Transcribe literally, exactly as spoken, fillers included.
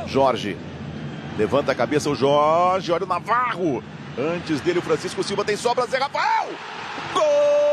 Jorge. Levanta a cabeça o Jorge. Olha o Navarro. Antes dele o Francisco Silva tem sobra. Zé Rafael. Gol!